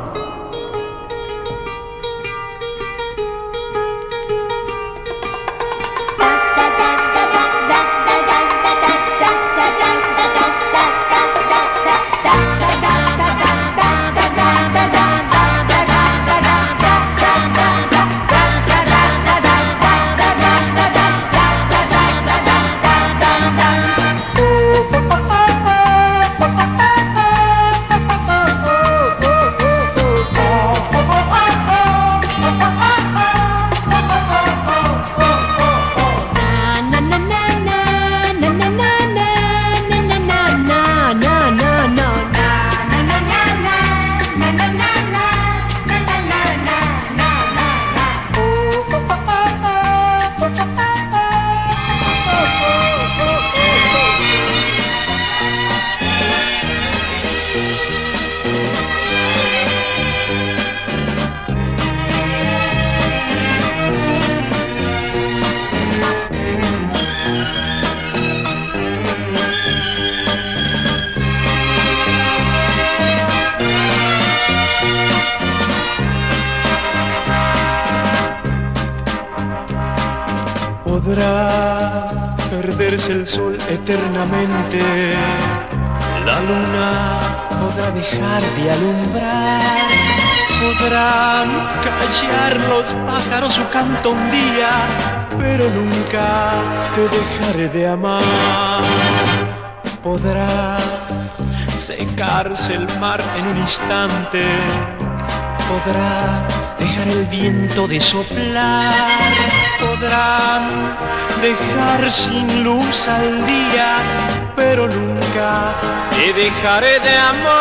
Podrá perderse el sol eternamente, la luna podrá dejar de alumbrar, podrán callar los pájaros su canto un día, pero nunca te dejaré de amar. Podrá secarse el mar en un instante, podrá dejar el viento de soplar, podrán dejar sin luz al día, pero nunca te dejaré de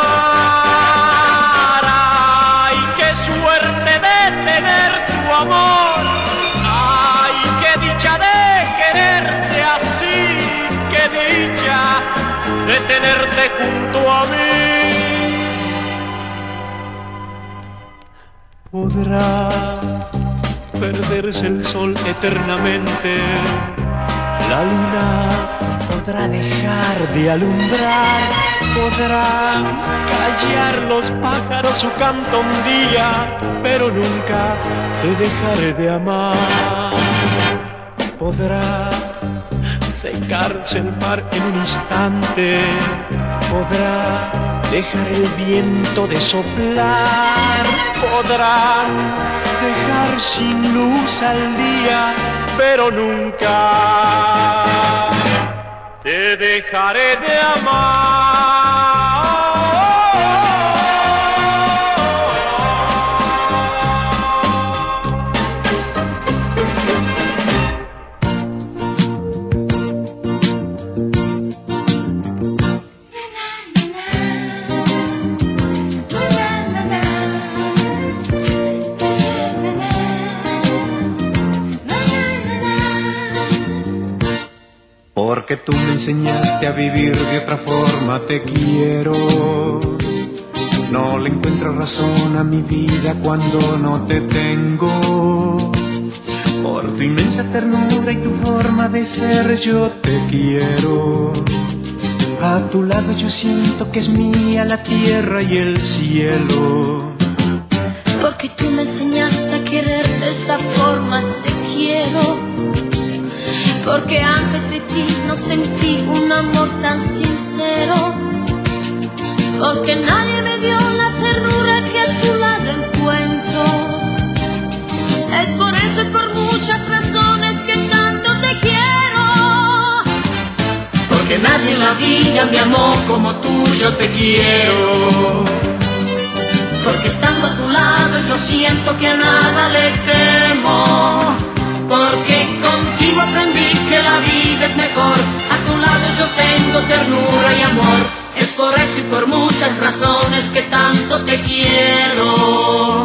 amar. ¡Ay, qué suerte de tener tu amor! ¡Ay, qué dicha de quererte así! ¡Qué dicha de tenerte junto a mí! Podrá perderse el sol eternamente, la luna podrá dejar de alumbrar, podrán callar los pájaros su canto un día, pero nunca te dejaré de amar. Podrá secarse el mar en un instante, podrá dejar el viento de soplar, podrán dejar sin luz al día, pero nunca te dejaré de amar. Porque tú me enseñaste a vivir de otra forma, te quiero. No le encuentro razón a mi vida cuando no te tengo. Por tu inmensa ternura y tu forma de ser yo te quiero. A tu lado yo siento que es mía la tierra y el cielo. Porque tú me enseñaste a querer de esta forma, te quiero. Porque antes de ti no sentí un amor tan sincero. Porque nadie me dio la ternura que a tu lado encuentro. Es por eso y por muchas razones que tanto te quiero. Porque nadie en la vida me amó como tú, yo te quiero. Porque estando a tu lado yo siento que a nada le temo. Porque contigo aprendí que la vida es mejor, a tu lado yo tengo ternura y amor. Es por eso y por muchas razones que tanto te quiero.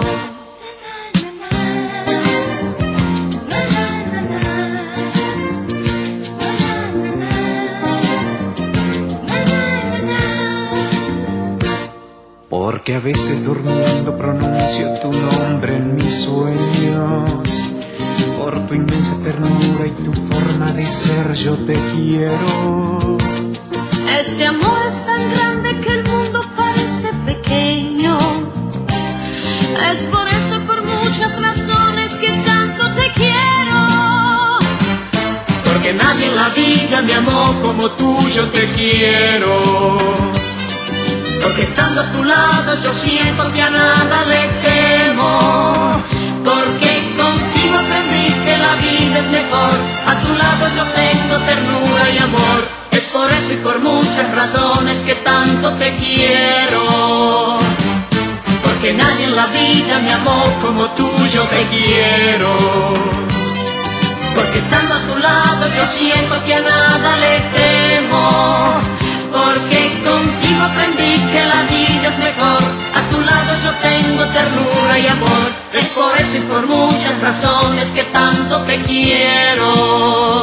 Porque a veces durmiendo pronuncio tu nombre en mis sueños. Por tu inmensa ternura y tu forma de ser yo te quiero. Este amor es tan grande que el mundo parece pequeño. Es por eso y por muchas razones que tanto te quiero. Porque nadie en la vida me amó como tú, yo te quiero. Porque estando a tu lado yo siento que a nada le temo. Porque contigo aprendí que la vida es mejor, a tu lado yo tengo ternura y amor. Es por eso y por muchas razones que tanto te quiero. Porque nadie en la vida me amó como tú, yo te quiero. Porque estando a tu lado yo siento que a nada le temo. Porque contigo aprendí que la vida es mejor, a tu lado yo tengo ternura y amor. Es por eso y por muchas razones que tanto te quiero.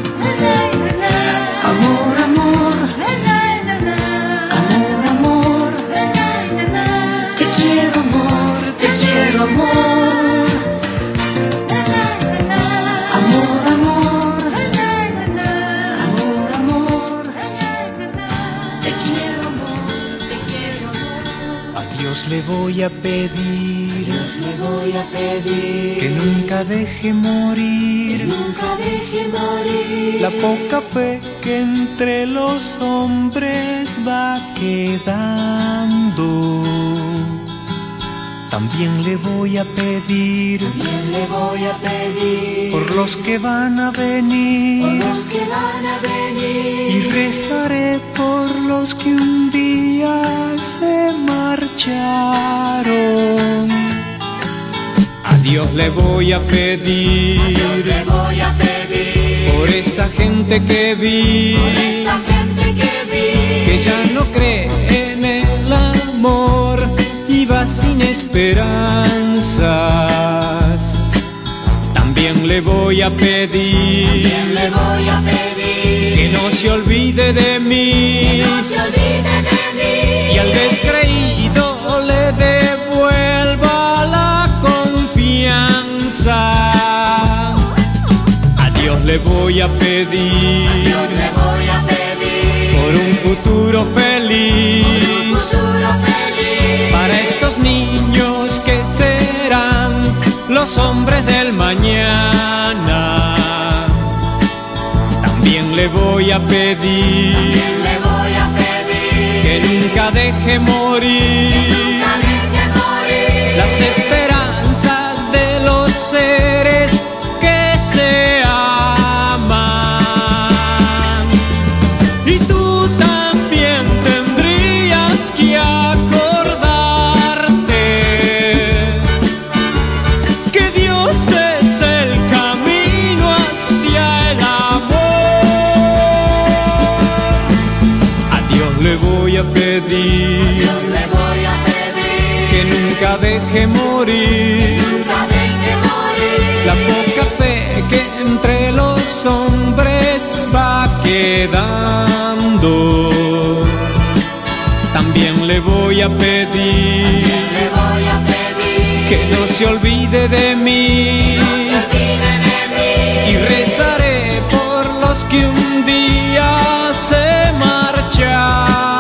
Amor, amor, amor, amor, te quiero amor, te quiero amor. Amor, amor, amor, amor, te quiero amor, te quiero amor. Dios le voy a pedir, Dios le voy a pedir que nunca deje morir, que nunca deje morir la poca fe que entre los hombres va quedando. También le voy a pedir, También le voy a pedir por los que van a venir, por los que van a venir Y rezaré por los que un día se marcharon. A Dios le voy a pedir, Dios le voy a pedir por esa gente que vi, por esa gente que vi que ya no cree en el amor y va sin esperanzas. También le voy a pedir, También le voy a pedir que no se olvide de mí, que no se olvide de mí y al descreído le devuelva la confianza. A Dios le voy a pedir, Dios le voy a pedir por un futuro feliz, un futuro feliz para estos niños que serán los hombres del mañana. También le voy a pedir También le voy a pedir que nunca deje morir nunca deje morir las esperanzas de los seres que se aman. Y tú también tendrías que acordarte que Dios es el camino hacia el amor. A Dios le voy a pedir Dios le voy a pedir que nunca deje morir nunca deje morir la poca fe que entre los hombres va quedando. También le voy a pedir le voy a pedir que no se olvide de mí, no se olvide de mí y rezaré por los que un día se marchan.